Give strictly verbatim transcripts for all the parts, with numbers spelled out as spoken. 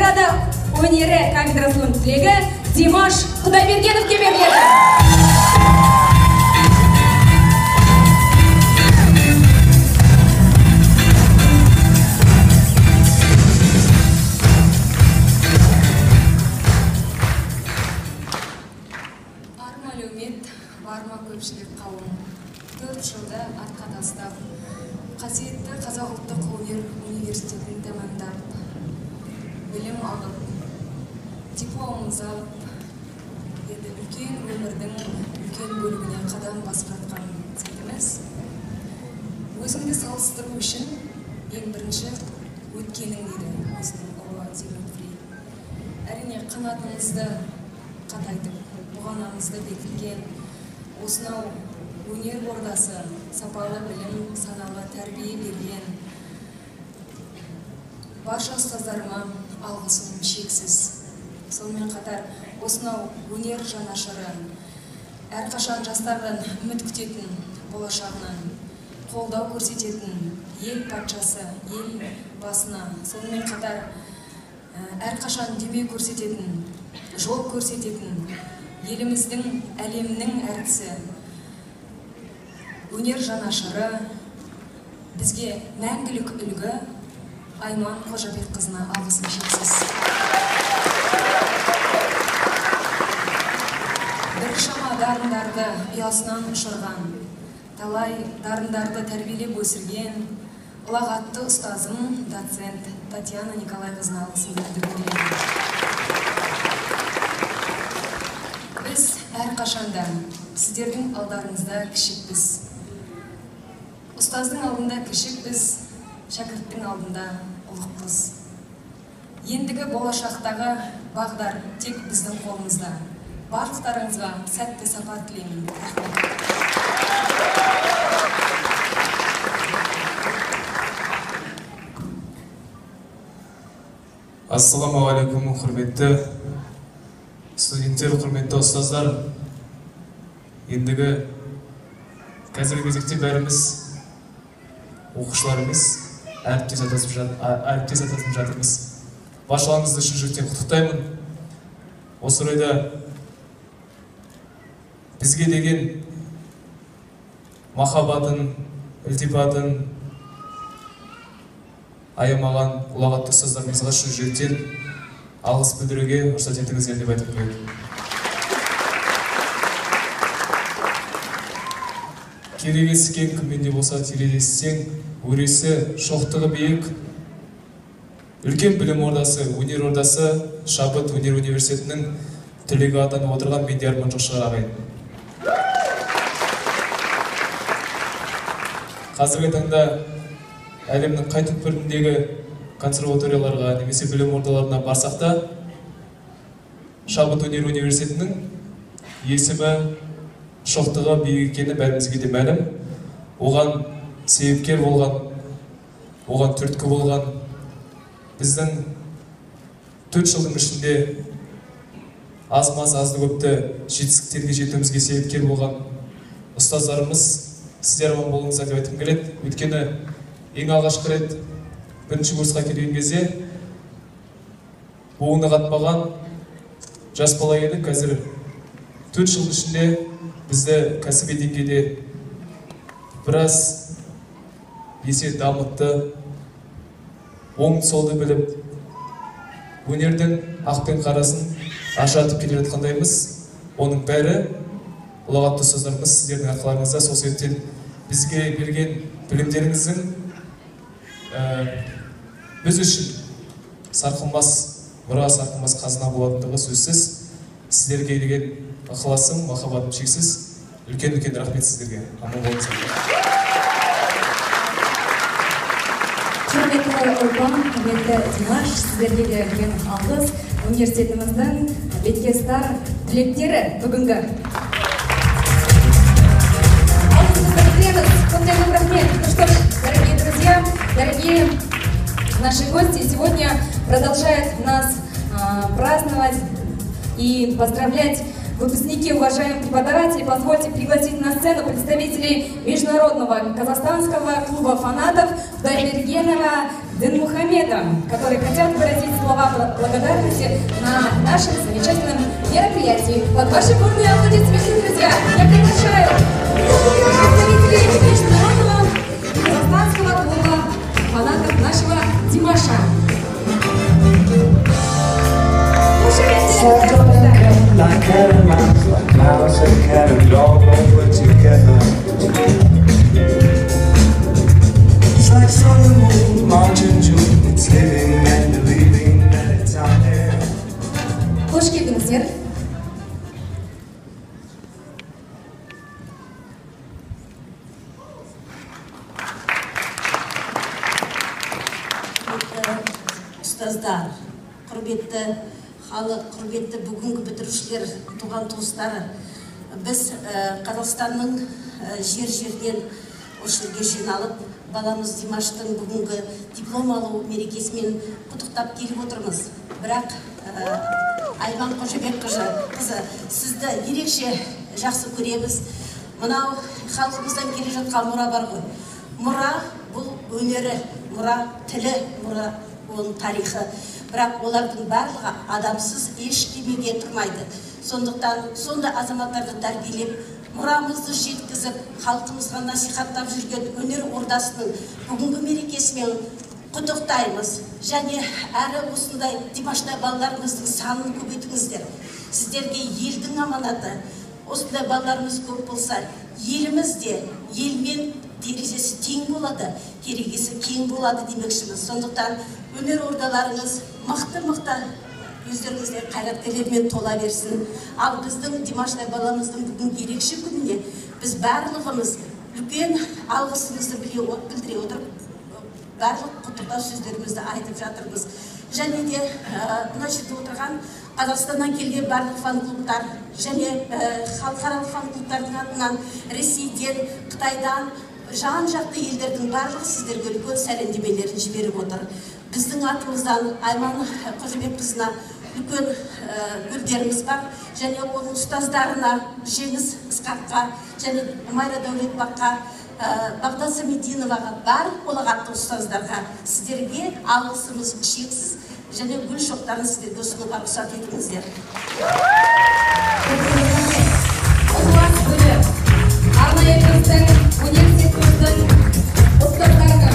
эстрада өнері кафедрасының түлегі Димаш Құдайбергеновке беріледі. Барма көпшілік қауым, төрт жылда артқа тастап, қасиетті Қазақ ұлттық өнер университетін тәмамдап, білім алып, дипломымыз алып, енді үлкен өмірдің үлкен бөлігіне қадам басып жатқан сәтіміз. Өзіңді салыстыру үшін ең бірінші өткенің дейді осының ұлы Зигмунд Фрейд. Әрине қанатыңызды қатайтып, бұғанаңызды бекіткен осынау өнер ордасы, сапалы білім, саналы тәрбие берген барша ұстаздарыма алғысым шексіз. Сонымен қатар осынау өнер жанашыры, әрқашан жастардан үміт күтетін, болашағынан қолдау көрсететін ел патшасы, ел басына, сонымен қатар әрқашан демеу көрсететін, жол көрсететін еліміздің, әлемнің әртісі, өнер жанашыры, бізге мәңгілік үлгі Айман Қожабекқызына алғысым шексіз. Біршама дарындарды ұясынан ұшырған, талай дарындарды тәрбиелеп өсірген ұлағатты ұстазым доцент Татьяна Николайқызына алғысым білдіргім. Біз әрқашанда сіздердің алдарыңызда кішікпіз. Ұстаздың алдында кішікпіз, шәкірттің алдында ұлықпыз. Ендігі болашақтағы бағдар тек біздің қолымызда. Барлықтарыңызға сәтті сапар тілеймін. Ассаламағалейкум, құрметті студенттер, құрметті ұстаздар. Ендігі қазіргі кезекте бәріміз оқушылар емес, әріптес атасып жатырмыз. Баршаларыңызды шын жүректен құттықтаймын. Осы орайда бізге деген махаббатын, ілтипатын аямаған ұлағатты ұстаздарымызға шын жүректен алғыс білдіруге рұқсат етіңіздер деп айтып келемін. Керегесі кең, кіммен де болса терезесең, өресі шоқтығы биік, үлкен білім ордасы, өнер ордасы, Шабыт өнер университетінің түлегі атанып отырған мен де арман жоқ шығар ағайын. Қазіргі таңда әлемнің қай түкпіріндегі консерваторияларға немесе білім ордаларына барсақ та, Шабыт өнер университетінің есімі, шоқтығы биік екені бәрімізге де мәлім. Оған себепкер болған, оған түрткі болған, біздің төрт жылдың ішінде аз-маз, азды-көпті жетістіктерге жетуімізге себепкер болған ұстаздарымыз, сіздер аман болыңыздар деп айтқым келеді. Өйткені ең алғашқы рет бірінші курсқа келген кезде буыны қатпаған жас бала едік. Қазір төрт жыл ішінде бізді кәсіби деңгейде біраз есе дамытты, оң солды біліп, өнердің ақ пен қарасын ажыратып келе жатқандаймыз. Оның бәрі ұлағатты ұстаздарымыз сіздердің арқаларыңызда. Сол себептен бізге берген білімдеріңіздің біз үшін сарқылмас мұра, сарқылмас қазына болатындығы сөзсіз. Сіздерге деген ықыласым, махаббатым шексіз. Үлкен-үлкен рахмет сіздерге. Аман болыңыздар. Құрметті Ұлпан, құрметті Димаш, сіздерге де үлкен алғыс. Университетіміздің беткестар түлектері бүгінгі. Ну что ж, дорогие друзья, дорогие наши гости, сегодня продолжают нас а, праздновать и поздравлять Выпускники, уважаемые преподаватели, позвольте пригласить на сцену представителей Международного казахстанского клуба фанатов Дайбергенова Динмухамеда, которые хотят выразить слова благодарности на нашем замечательном мероприятии. Под ваши бурные аплодисменты, друзья, я приглашаю представителей Международного казахстанского клуба фанатов нашего Димаша. Like caravans, like mouse and cat and dog over together. It's like sun and moon, March and June. It's living and believing that it's out there. Hoş geldinizler. Ұстаздар, құрметті халық, құрметті бүгінгі бітірушілер, туған туыстары, біз Қазақстанның жер-жерден осы жерге жиналып, баламыз Димаштың бүгінгі диплом алу мерекесімен құттықтап келіп отырмыз. Бірақ Айман Қожабекқызы, сізді ерекше жақсы көреміз. Мынау халқымыздан келе жатқан мұра бар ғой. Мұра бұл өнері, мұра тілі, мұра оның тарихы. Бірақ олардың барлығы адамсыз ештемеге тұрмайды. Сондықтан сонда азаматтарды тәрбиелеп, мұрамызды жеткізіп, халқымызға насихаттап жүрген өнер ордасының бүгінгі мерекесімен құттықтаймыз. Және әрі осындай Димаштай балаларымыздың санын көбейтіңіздер. Сіздерге елдің аманаты. Осындай балаларымыз көп болса, елімізде, елмен терезесі тең болады, керегесі кең болады демекшіміз. Сондықтан өнер ордаларыңыз мықты-мықты өздеріңізде қайраткерлермен тола берсін. Ал біздің Димаштай баламыздың бүгін ерекше күніне біз барлығымыз үлкен алғысымызды білдіре отырып, барлық құттықтау сөздерімізді айтып жатырмыз. Және де мына жерде отырған Қазақстаннан келген барлық фан-клубтар және халықаралық фан-клубтардың атынан Ресейден, Қытайдан, жан-жақты елдердің барлық сіздерге үлкен сәлемдемелерін жіберіп отыр. Біздің атымыздан Айман Қожабекқызына үлкен гүлдеріміз бар. Және оның ұстаздарына, Жеңіс Ысқаққа және Майра Дәулетбаққа, Бағдат Самединоваға, барлық қолағатты ұстаздарға сіздерге алғысымыз шексіз. Және гүл шоқтарын сіздерге ұсынуға рұқсат етіңіздер. Арнайы біздің университетіміздің ұстаздарына.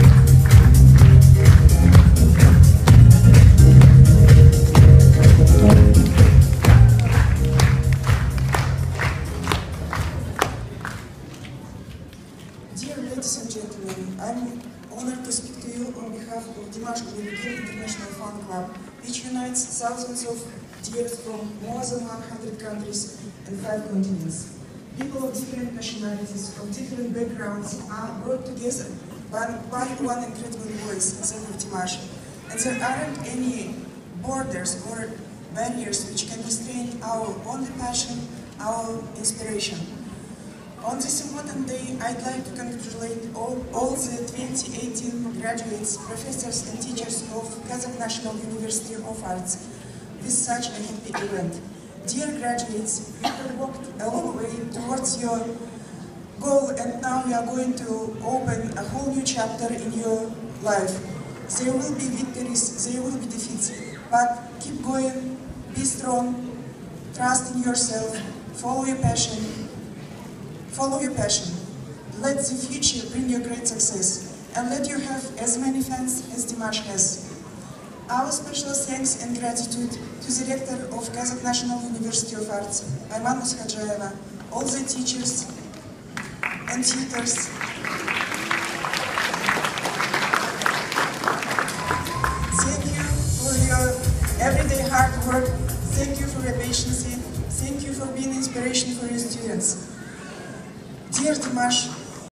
Dear ladies and gentlemen, I'm honored to speak to you on behalf of Dimash Kulübü'nün International Fan Club, which unites thousands of dears from more than one hundred countries and five continents. People of different nationalities, of different backgrounds are brought together by one incredible voice, that of Dimash. And there aren't any borders or barriers which can restrain our only passion, our inspiration. On this important day, I'd like to congratulate all, all the twenty eighteen graduates, professors and teachers of Kazakh National University of Arts with such a happy event. Dear graduates, you have walked a long way towards your goal, and now you are going to open a whole new chapter in your life. There will be victories, there will be defeats, but keep going, be strong, trust in yourself, follow your passion. Follow your passion. Let the future bring you great success, and let you have as many fans as Dimash has. Our special thanks and gratitude to the rector of Kazakh National University of Arts, Ayman Muskhajaeva, all the teachers and tutors, thank you for your everyday hard work, thank you for your patience, thank you for being inspiration for your students. Dear Dimash,